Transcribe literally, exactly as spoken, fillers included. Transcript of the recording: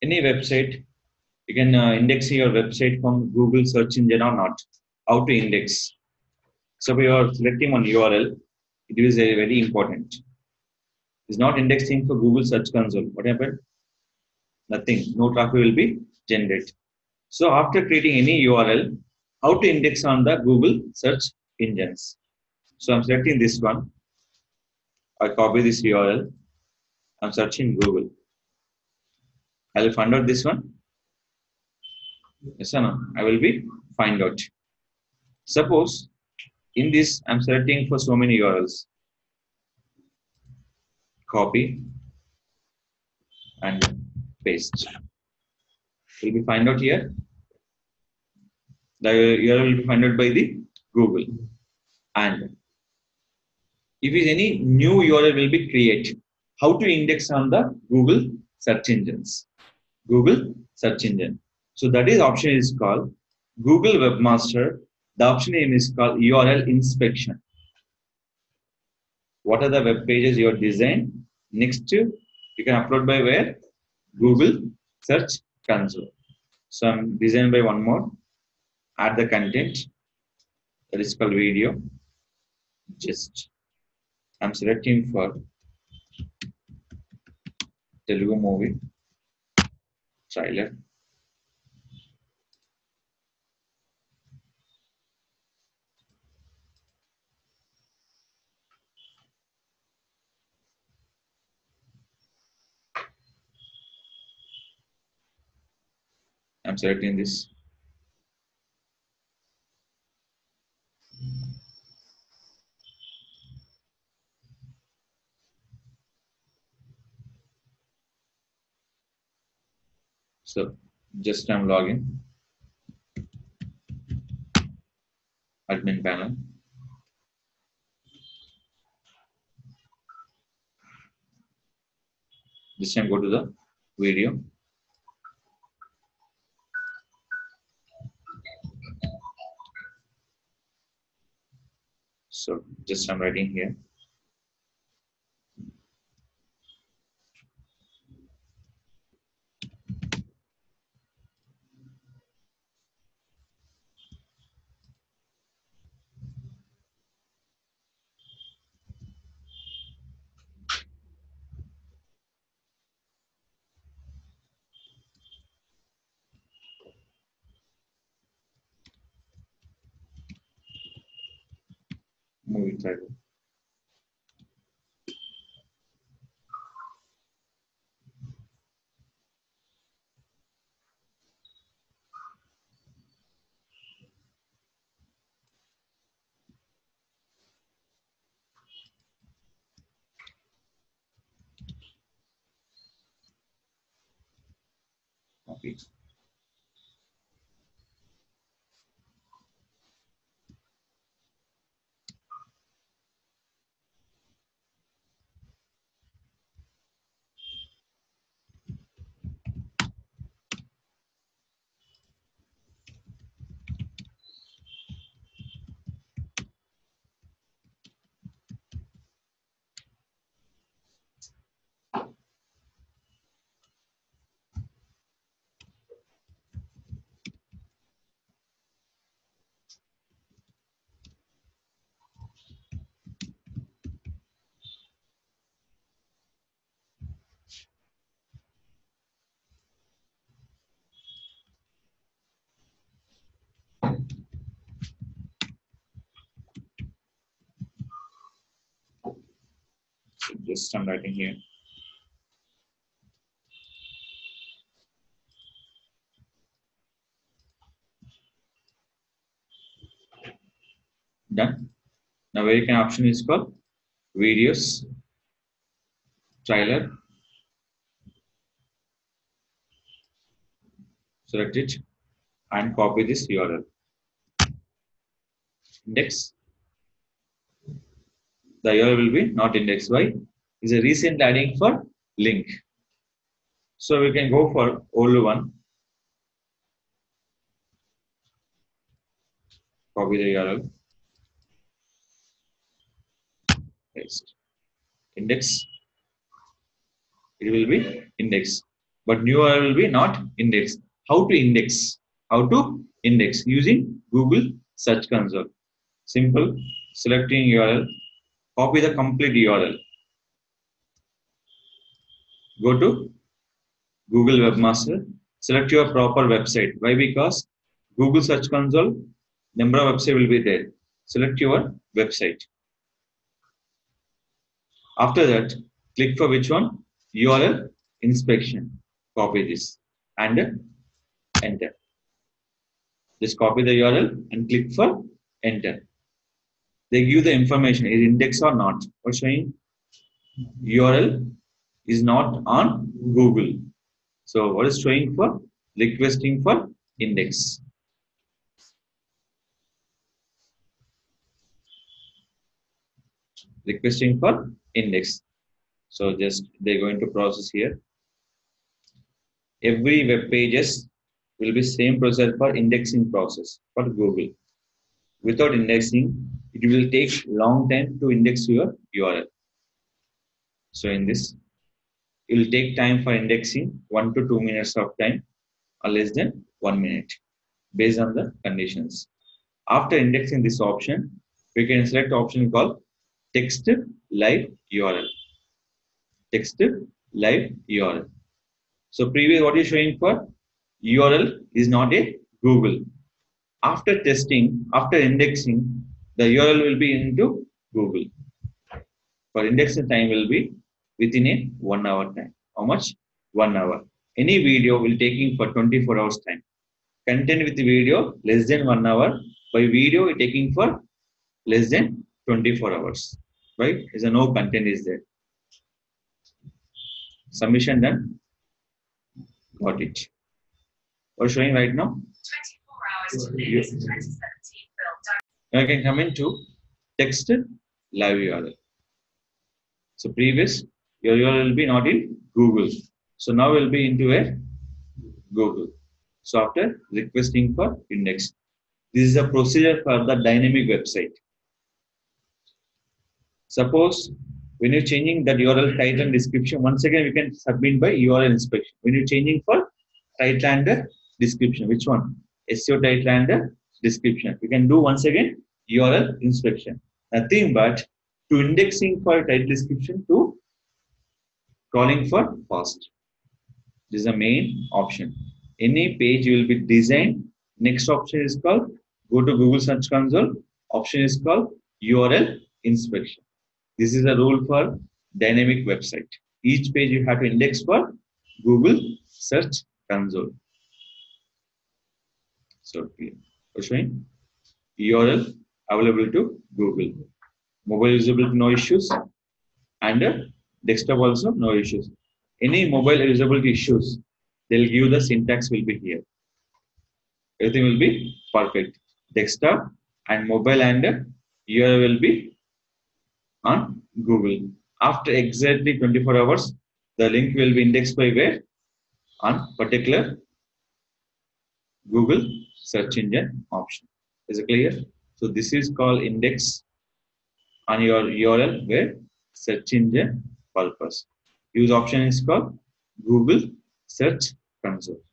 any website, you can uh, index your website from Google search engine or not. How to index? So we are selecting one U R L. It is a very important. It's not indexing for Google Search Console. What happened? Nothing. No traffic will be generated. So after creating any U R L, how to index on the Google search engines? So I'm selecting this one. I copy this U R L. I'm searching Google. I will find out this one. Yes or no? I will be find out. Suppose in this I'm selecting for so many U R Ls. Copy and paste. Will be find out here. The U R L will be found out by the Google. And if is any new U R L will be created, how to index on the Google search engines? Google search engine. So that is option is called Google Webmaster. The option name is called U R L inspection. What are the web pages you are designed? Next, you can upload by where? Google Search Console. So I'm designed by one more. Add the content. That is called video. Just I'm selecting for Telugu movie trailer. I'm selecting this. So just I'm logging. Admin panel. This time go to the video. So just I'm writing here. Movie title. Copy. So just I'm writing here. Done. Now where you can option is called videos, trailer. Select it and copy this U R L. Index. The U R L will be not indexed. Why? Is a recent adding for link. So we can go for old one. Copy the U R L. Paste. Index. It will be indexed. but new U R L will be not indexed. How to index? How to index using Google Search Console. Simple. Selecting U R L, copy the complete U R L. Go to Google Webmaster. Select your proper website. Why? Because Google Search Console, number of website will be there. Select your website. After that, click for which one? U R L inspection. Copy this and enter. Just copy the U R L and click for enter. They give the information is index or not. Or showing U R L is not on Google. So what is showing for? Requesting for index. Requesting for index. So just they're going to process here. Every web pages will be same process for indexing process for Google. Without indexing, it will take long time to index your U R L. So in this, it will take time for indexing one to two minutes of time or less than one minute based on the conditions. After indexing this option, we can select option called text live U R L. Text live U R L. So previous what is showing for U R L is not a Google. After testing, after indexing, the U R L will be into Google. For indexing time will be within a one hour time. How much? One hour. Any video will taking for twenty-four hours time. Content with video less than one hour. By video it taking for less than twenty-four hours. Right? Is a no content is there. Submission done. Got it. We're showing right now. You, you can come into text live U R L. So previous your U R L will be not in Google. So now will be into a Google. So after requesting for index, this is a procedure for the dynamic website. Suppose when you're changing that U R L title and description, once again we can submit by U R L inspection. When you're changing for title and description, which one? S E O title and description. We can do once again U R L inspection. Nothing but to indexing for title description to crawling for fast. This is the main option. Any page will be designed. Next option is called go to Google Search Console. Option is called U R L inspection. This is a rule for dynamic website. Each page you have to index for Google Search Console. So we're showing U R L available to Google. Mobile usability no issues, and uh, desktop also no issues. Any mobile usability issues, they'll give the syntax will be here. Everything will be perfect. Desktop and mobile and uh, U R L will be on Google. After exactly twenty-four hours, the link will be indexed by where? On particular Google search engine option. Is it clear? So this is called index on your U R L where search engine purpose. Use option is called Google Search Console.